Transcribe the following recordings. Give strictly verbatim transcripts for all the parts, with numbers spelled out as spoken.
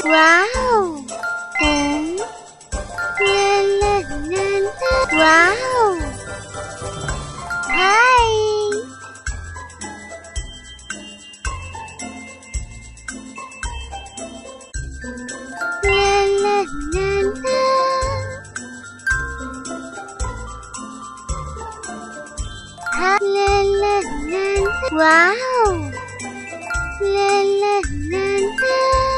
Wow! And la la la la. Wow! Hi! La la la la. Ha la la la la. Wow! La la la la.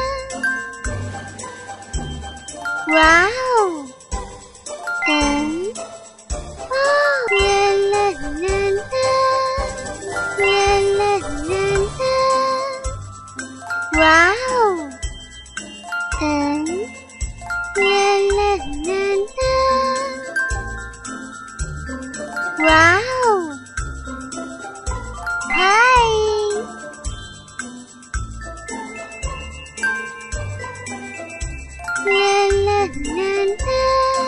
Wow! And oh, la la la la. La la la la. Wow! And la la la la. Wow! Hi! La la la la.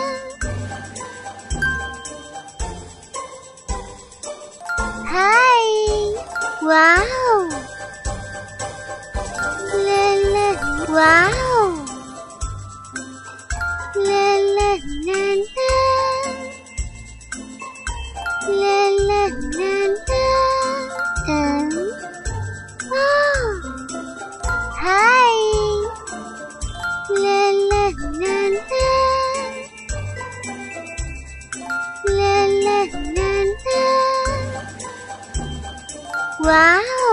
Hi! Wow! La la. Wow! La la la la. La la la la. And oh, hi! La la la la. La la la la. Wow!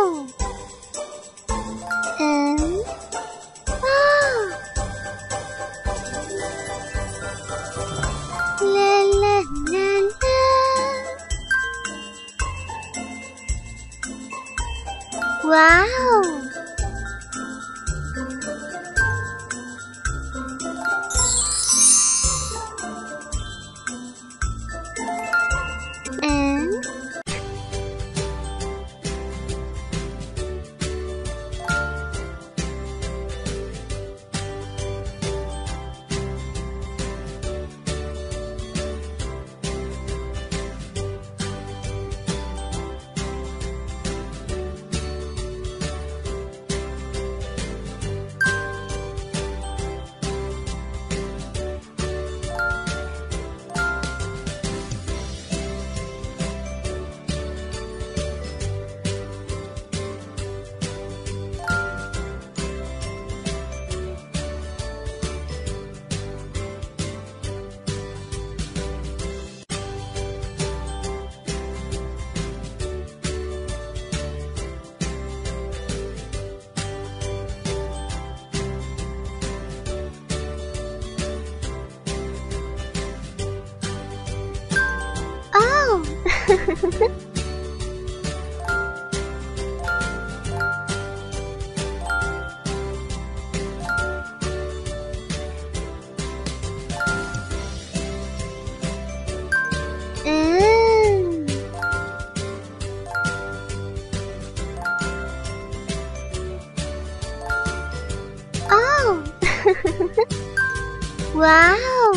And oh, la la la la. Wow! And oh! Mm. Oh! Wow!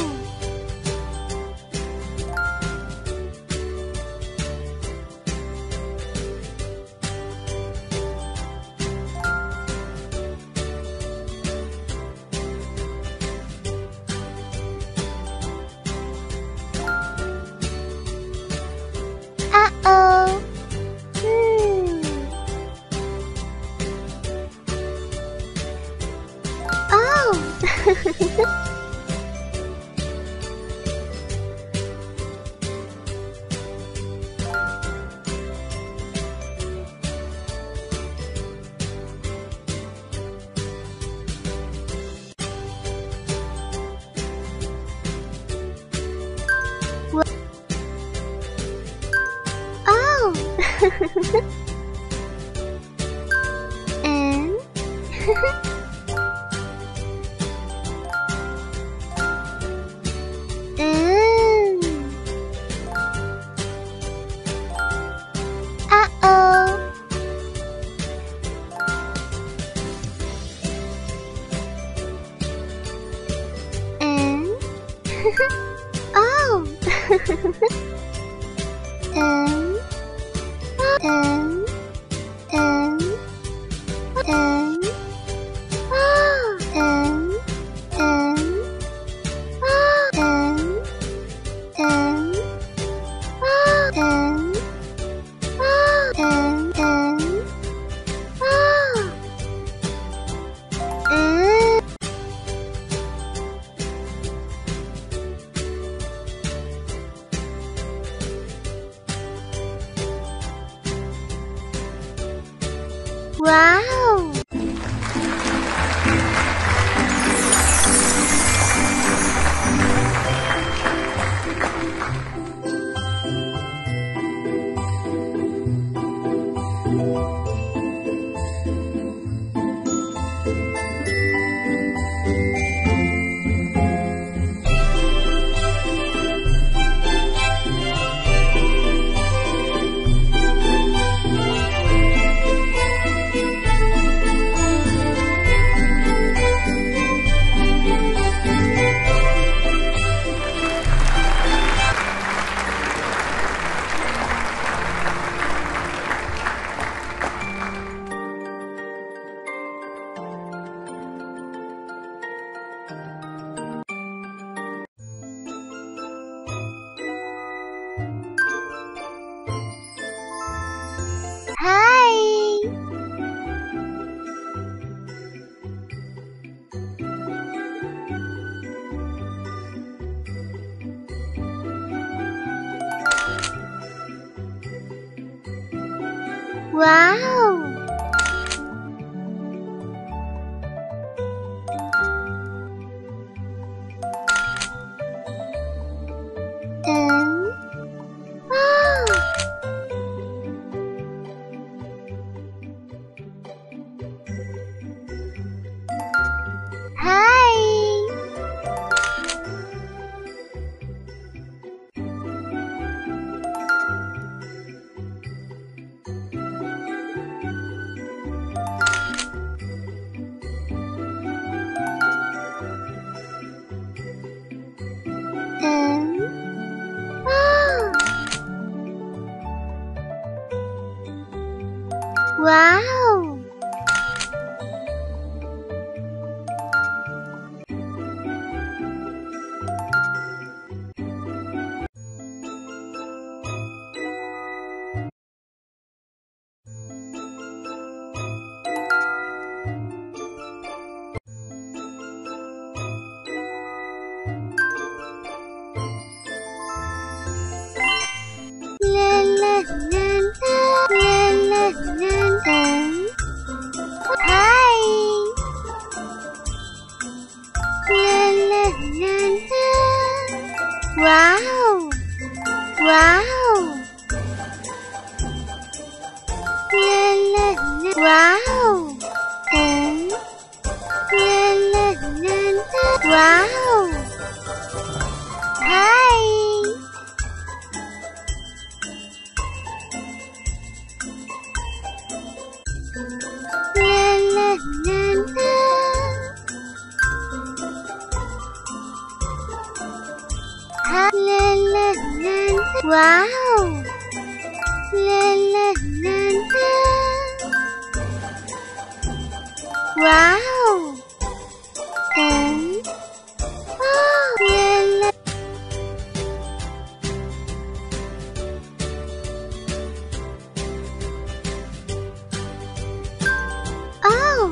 Uh-oh. Hmm. Oh. Oh. And mm. Uh-oh. And oh. And and and and Wow! Hi! Wow! Um, oh! Hi! Um, oh! Wow! La la la la la la la la. Hi! La la la la. Wow! Wow! La la la. Wow! Um, la la la la. Wow! Hi! La la la la. Ha, la la la la. Wow! La la la la. Wow! Um, oh, la la. Oh!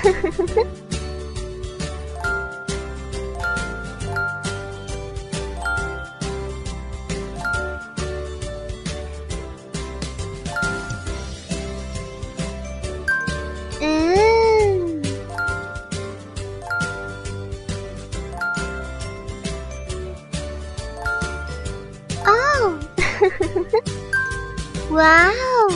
Mm. Oh! Wow!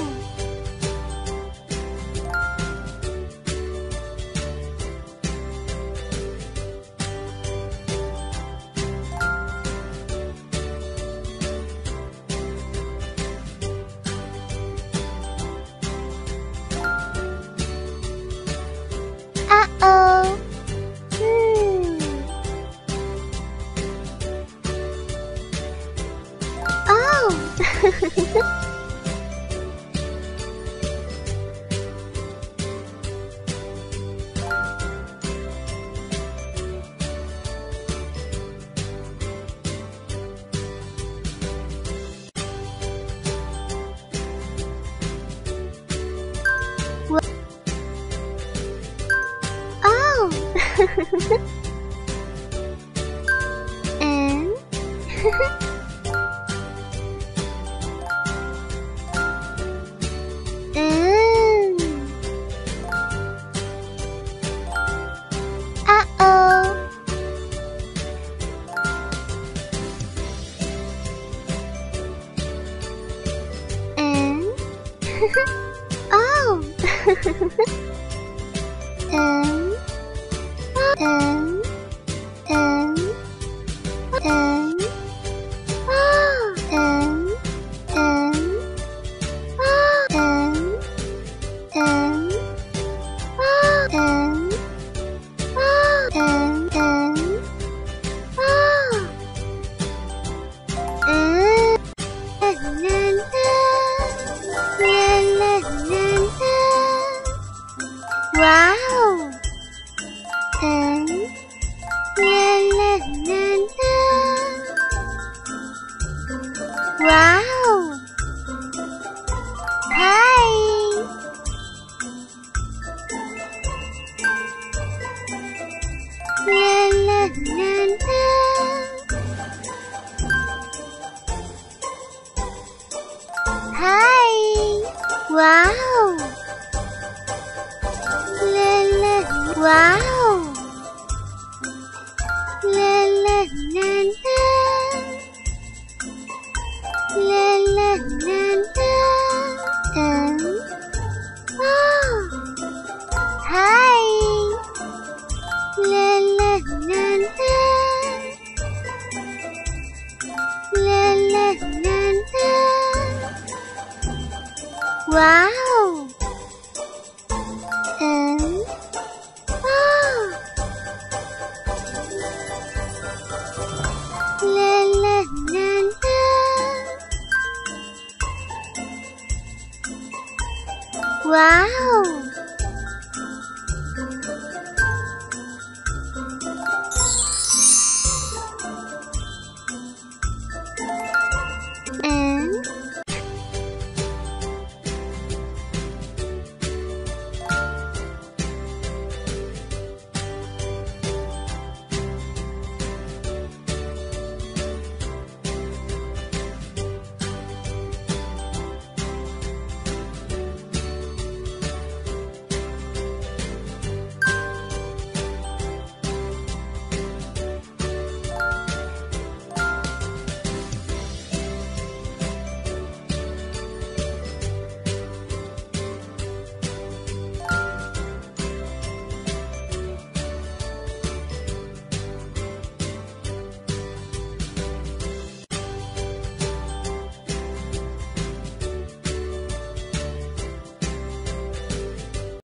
Uh-oh! Hmm. Oh! Wha- Oh! And mm. Turn. Turn. Turn. Turn. Oh. Turn. Turn. Oh. Turn. Turn. Oh. Turn. Oh. Turn. Turn. Oh. Uh. La la la la la. Wow. Turn. La la la la. Wow. Hi. La la la la. Hi. Wow. La la. Wow. La la la la. La la la la. Turn. Oh. Hi. La la la la. La la la la. Wow.